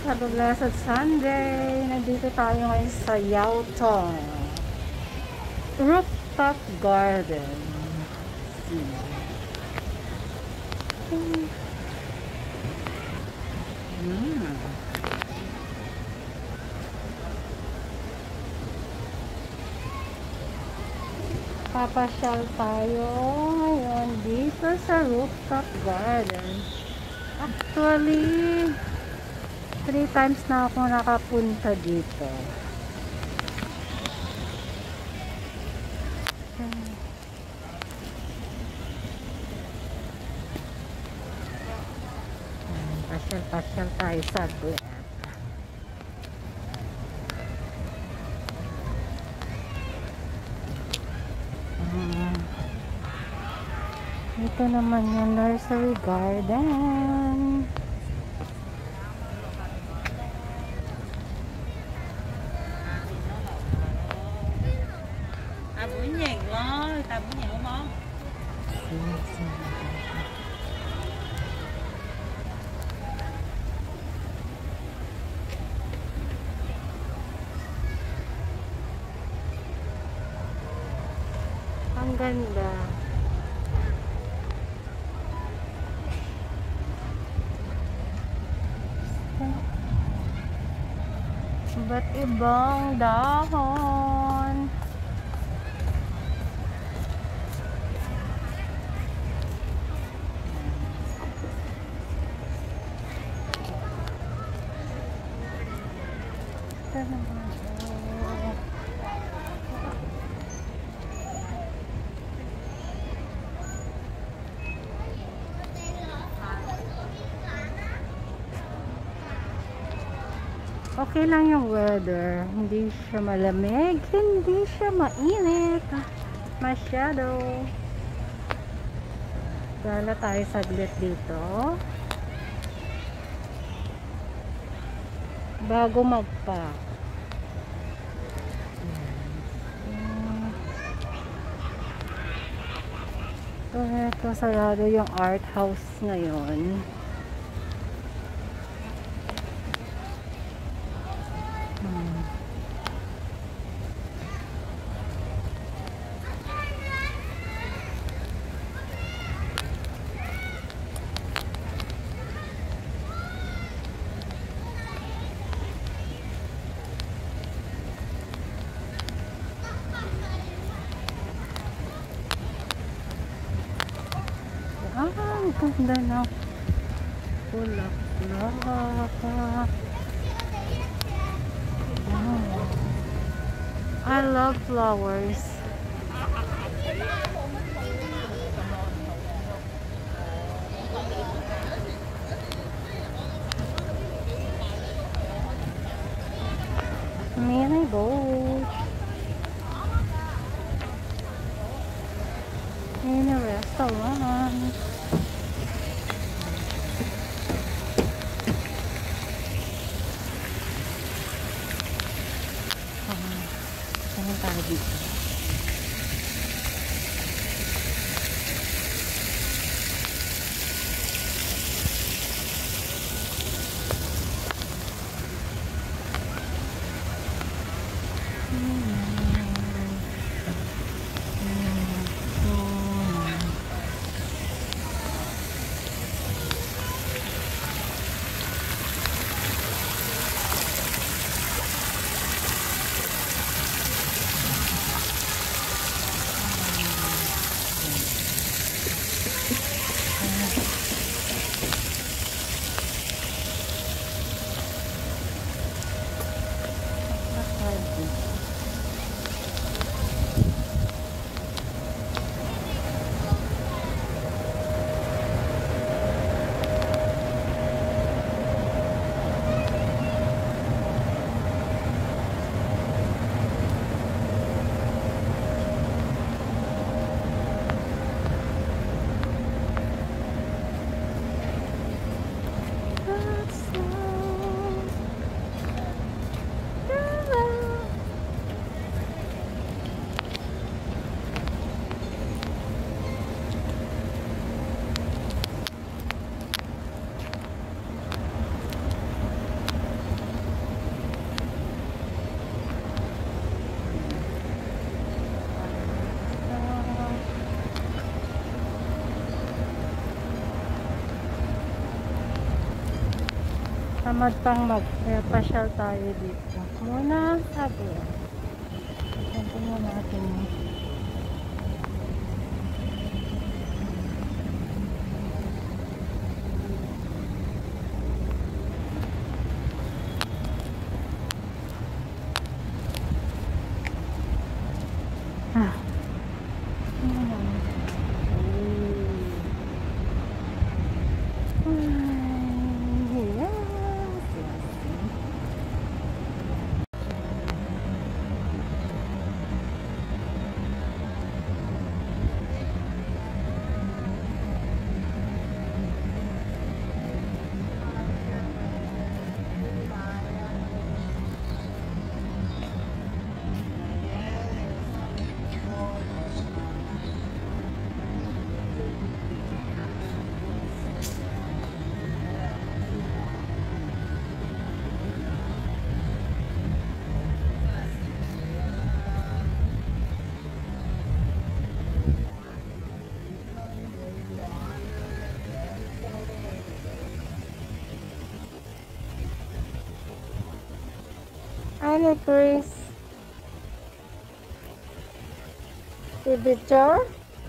Happy Blessed Sunday! Nandito tayo ngayon sa Yautong Rooftop Garden. Papasyal tayo ngayon dito sa Rooftop Garden. Actually, 3 times na ako nakapunta dito. Pasyal-pasyal tayo sa saglit. Ito naman yung nursery garden. Buổi nhạc lo, ta buổi nhạc không không? Ang ganda. Ba't ibang dahon? Okay lang yung weather. Hindi siya malamig, hindi siya mainit masyado. Gala tayo saglit dito bago magpa. Ito sarado yung art house ngayon. Ang ganda ng bulaklak. I love flowers. Mini boat. Mini restaurant. Saan tayo dito? Tamad pang mag-pasyal tayo dito. Muna sabi. Tingnan natin. Ah. Tingnan natin. Ano, Chris? Picture?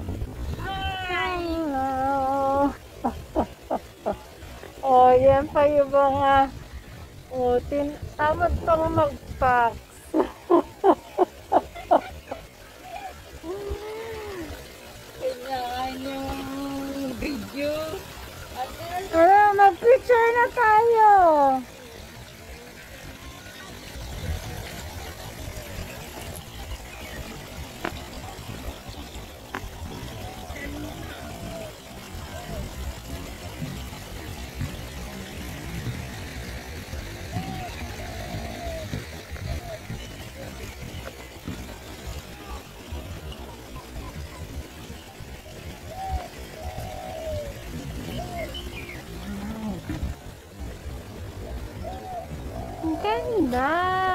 Hello! Oh, yan pa yung mga tamad pang mag-fax. Kailangan yung video. Mag-picture na tayo! Ang ganda!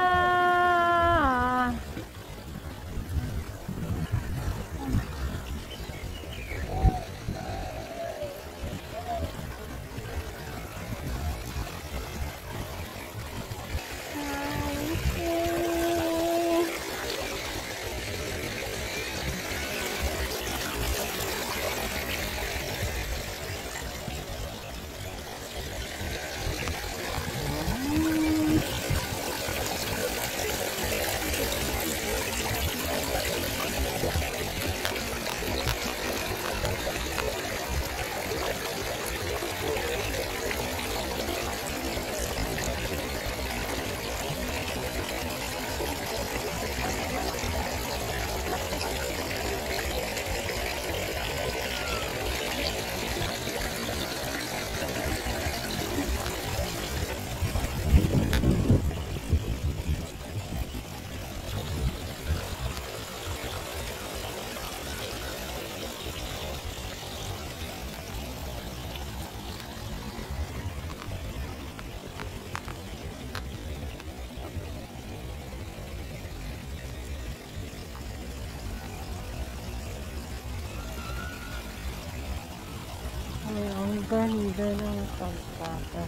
Ay, ang ganda ng pagpapas.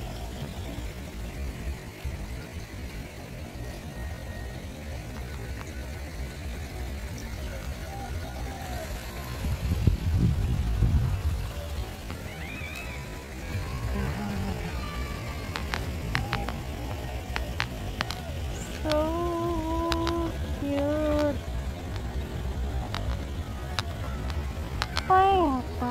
So cute. Ay, pa.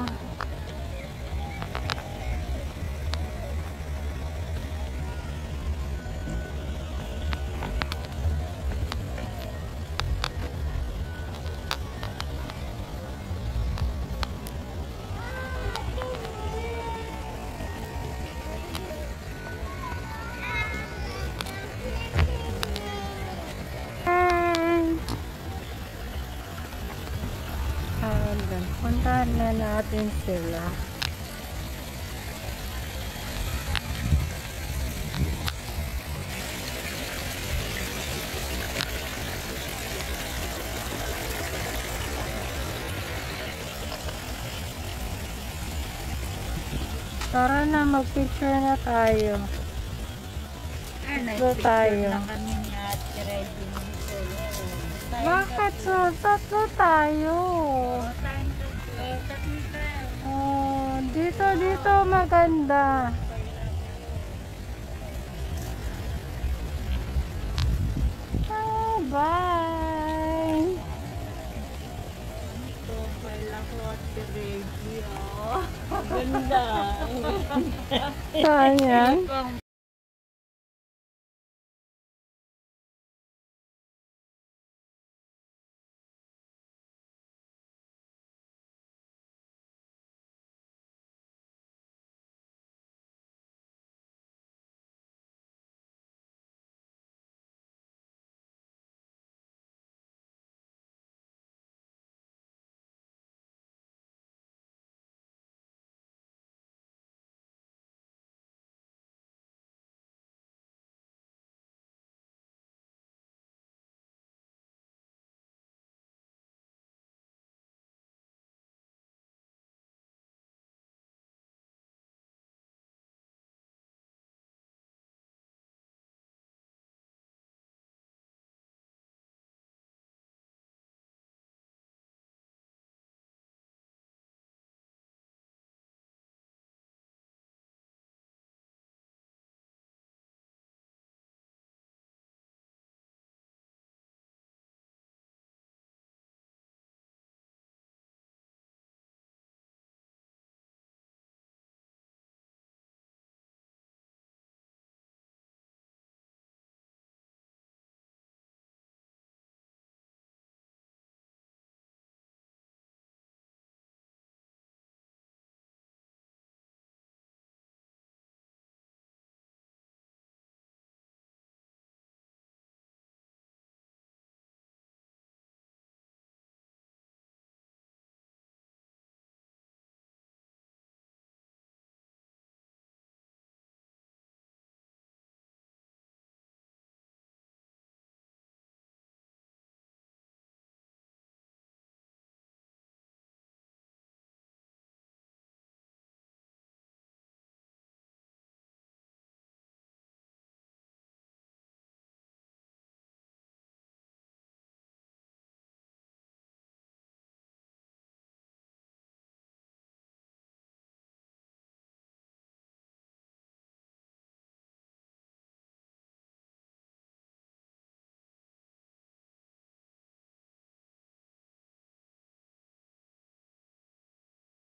Puntahan na natin sila. Tara na, mag-picture na tayo. Tatlo tayo. kami ni Ate Reggie nito. Bakit so? Tatlo tayo. Oh, dito maganda. Oh, bye. Pala ko Ate Reggie, oh. Ganda. Saan yan? Pang